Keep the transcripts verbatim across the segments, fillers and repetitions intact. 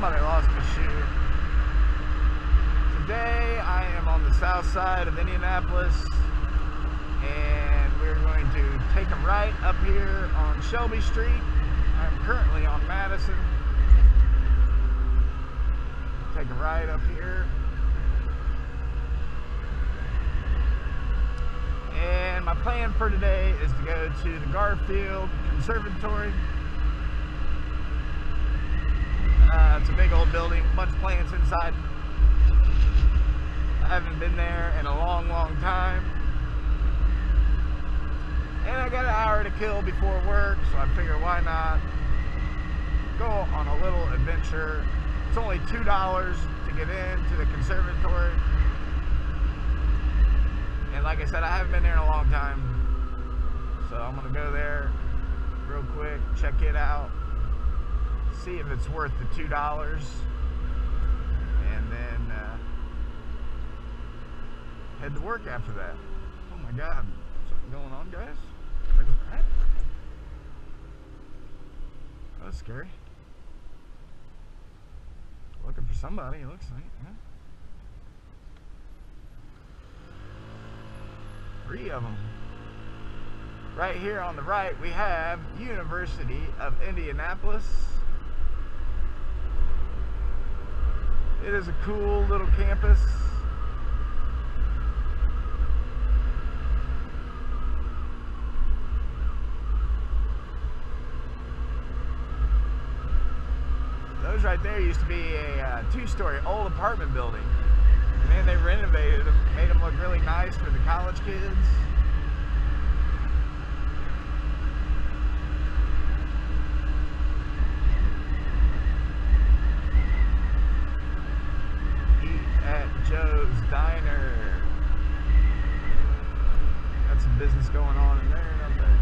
Somebody lost my shoe. Today I am on the south side of Indianapolis, and we're going to take a right up here on Shelby Street. I'm currently on Madison. Take a right up here. And my plan for today is to go to the Garfield Conservatory. Uh, it's a big old building, a bunch of plants inside. I haven't been there in a long, long time. And I got an hour to kill before work, so I figure why not go on a little adventure. It's only two dollars to get into the conservatory. And like I said, I haven't been there in a long time. So I'm gonna go there real quick, check it out, see if it's worth the two dollars, and then uh, head to work after that. Oh my God, something going on, guys? Look at that. That was scary. Looking for somebody, it looks like. Yeah. Three of them. Right here on the right, we have University of Indianapolis. It is a cool little campus. Those right there used to be a uh, two-story old apartment building. Man, they renovated them, made them look really nice for the college kids. Eat at Joe's Diner. Got some business going on in there, don't they?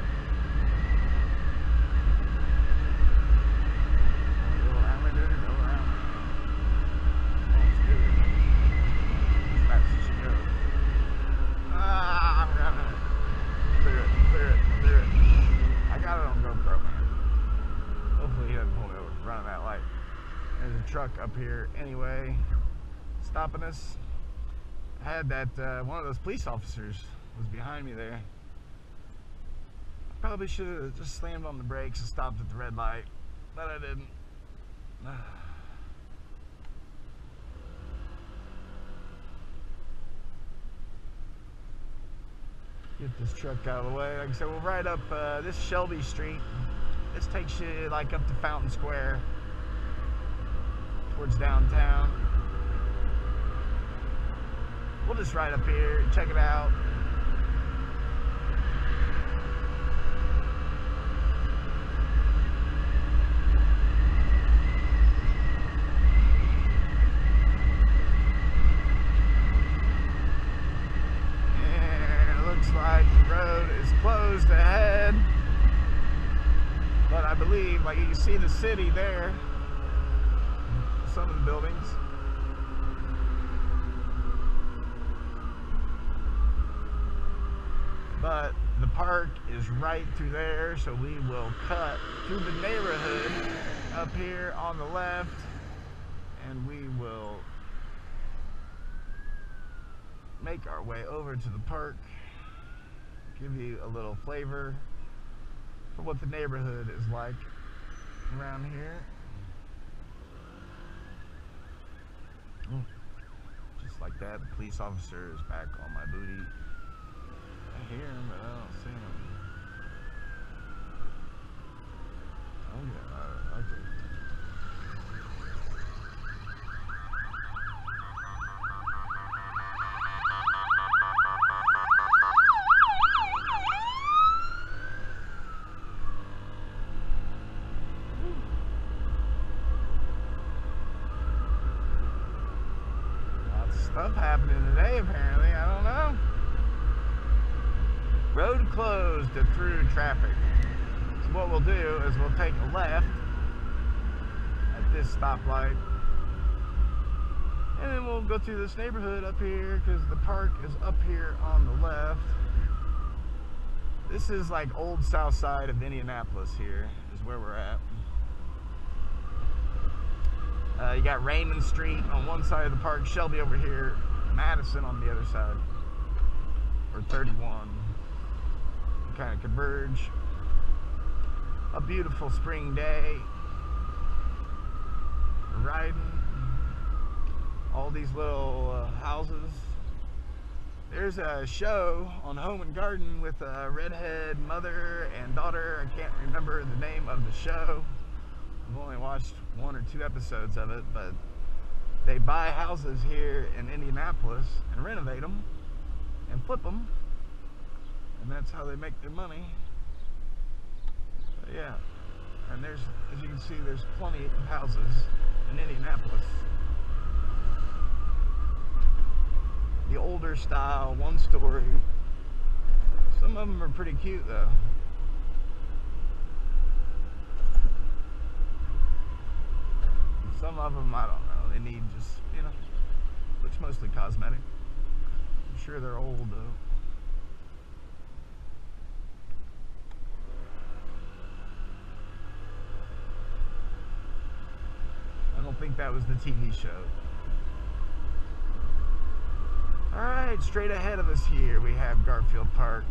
Truck up here anyway, stopping us. I had that uh, one of those police officers was behind me there. I probably should have just slammed on the brakes and stopped at the red light, but I didn't. Get this truck out of the way. Like I said, we'll ride up uh, this Shelby Street. This takes you like up to Fountain Square, towards downtown. We'll just ride up here and check it out. And it looks like the road is closed ahead, but I believe, like you can see the city there, some of the buildings. But the park is right through there, so we will cut through the neighborhood up here on the left, and we will make our way over to the park, give you a little flavor for what the neighborhood is like around here. Just like that, the police officer is back on my booty. I hear him, but I don't see him. Oh yeah, uh, okay. Stuff happening today apparently, I don't know. Road closed to through traffic. So what we'll do is we'll take a left at this stoplight, and then we'll go through this neighborhood up here because the park is up here on the left. This is like old south side of Indianapolis here is where we're at. Uh, you got Raymond Street on one side of the park, Shelby over here, Madison on the other side, or thirty-one. You kind of converge. A beautiful spring day. Riding. All these little uh, houses. There's a show on Home and Garden with a redhead mother and daughter. I can't remember the name of the show. I've only watched one or two episodes of it, but they buy houses here in Indianapolis and renovate them and flip them, and that's how they make their money. But yeah, and there's, as you can see, there's plenty of houses in Indianapolis. The older style, one story. Some of them are pretty cute though. Some of them, I don't know, they need just, you know, looks mostly cosmetic. I'm sure they're old though. I don't think that was the T V show. Alright, straight ahead of us here we have Garfield Park.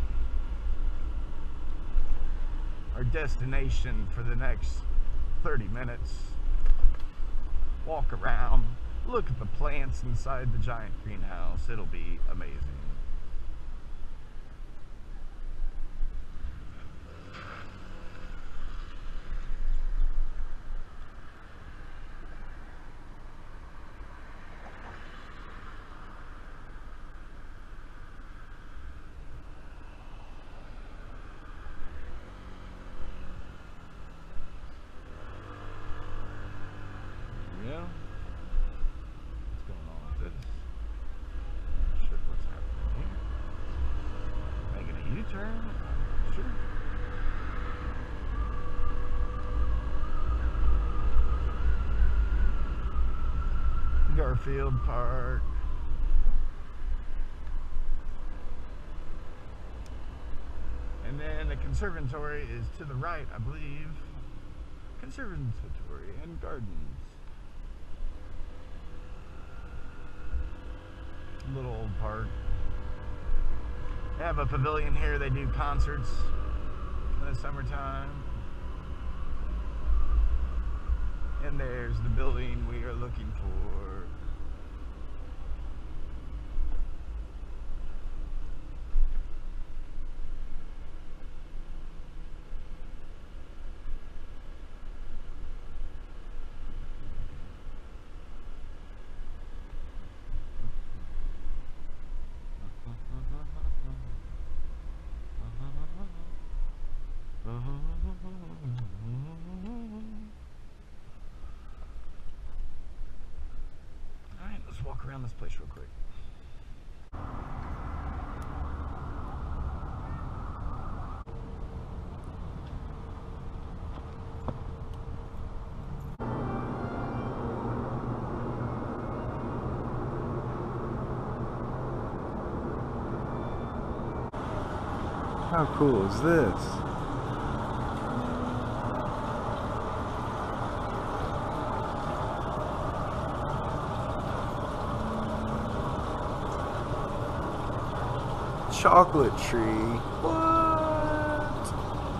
Our destination for the next thirty minutes. Walk around, look at the plants inside the giant greenhouse. It'll be amazing. What's going on with this? Not sure what's happening here. Making a U-turn? Sure. Garfield Park. And then the conservatory is to the right, I believe. Conservatory and gardens. Little old park. They have a pavilion here. They do concerts in the summertime. And there's the building we are looking for. Alright, let's walk around this place real quick. How cool is this? Chocolate tree. What?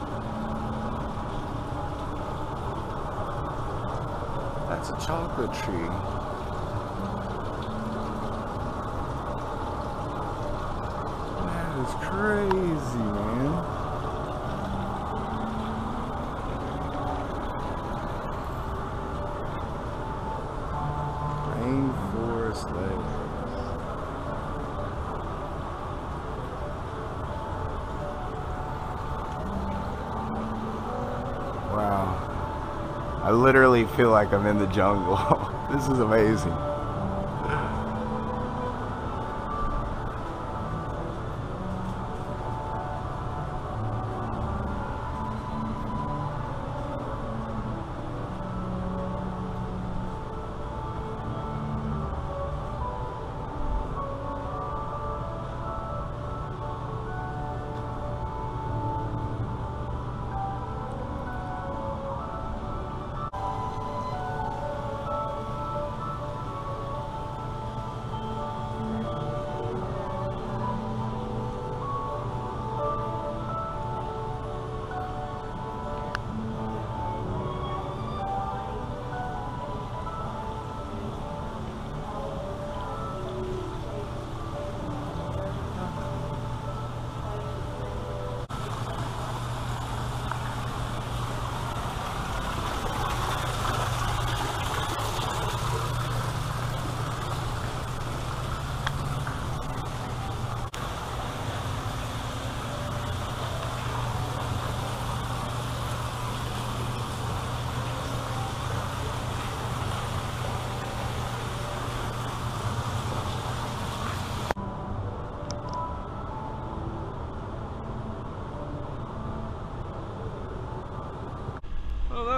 That's a chocolate tree. That is crazy, man. Rainforest Lake. Wow, I literally feel like I'm in the jungle. This is amazing.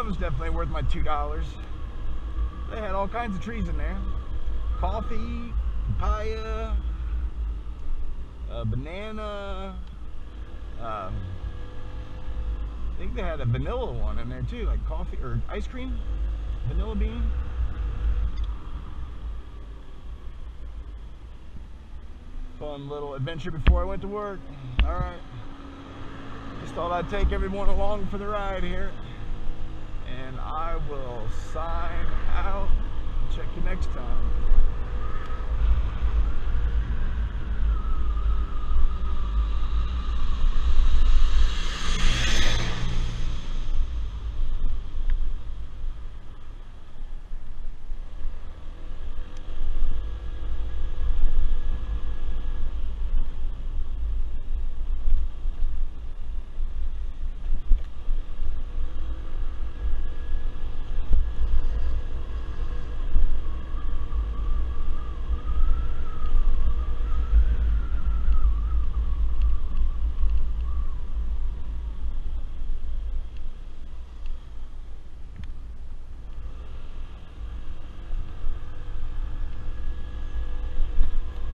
was definitely worth my two dollars. They had all kinds of trees in there. Coffee, papaya, uh, banana. Um, I think they had a vanilla one in there too, like coffee or ice cream, vanilla bean. Fun little adventure before I went to work. All right. Just thought I'd take everyone along for the ride here. And I will sign out. Check you next time.